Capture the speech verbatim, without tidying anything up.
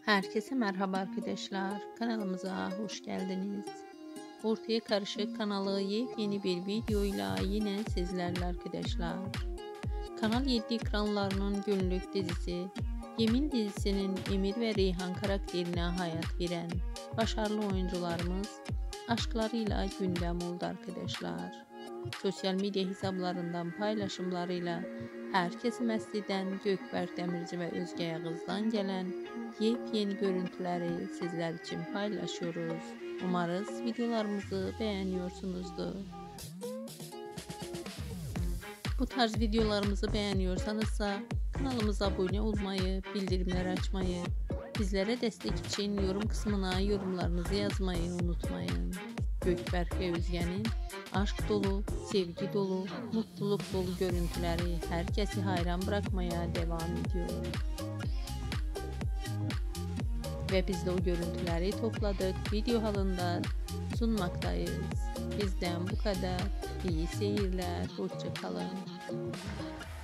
Herkese merhaba arkadaşlar. Kanalımıza hoş geldiniz. Ortaya Karışık kanalı yepyeni bir videoyla yine sizlerle arkadaşlar. Kanal yedi ekranlarının günlük dizisi Yemin dizisinin Emir ve Reyhan karakterine hayat veren başarılı oyuncularımız aşklarıyla gündem oldu arkadaşlar. Sosyal medya hesaplarından paylaşımlarıyla herkesi mest eden Gökberk Demirci ve Özge Yağız'dan gelen yepyeni görüntüleri sizler için paylaşıyoruz. Umarız videolarımızı beğeniyorsunuzdur. Bu tarz videolarımızı beğeniyorsanızsa kanalımıza abone olmayı, bildirimleri açmayı, bizlere destek için yorum kısmına yorumlarınızı yazmayı unutmayın. Gökberk ve Özge'nin aşk dolu, sevgi dolu, mutluluk dolu görüntüleri herkesi hayran bırakmaya devam ediyor. Ve biz de o görüntüleri topladık, video halinde sunmaktayız. Bizden bu kadar. İyi seyirler, hoşça kalın.